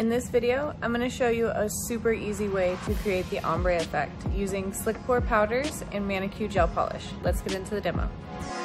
In this video, I'm going to show you a super easy way to create the ombre effect using slick pour powders and manicure gel polish. Let's get into the demo.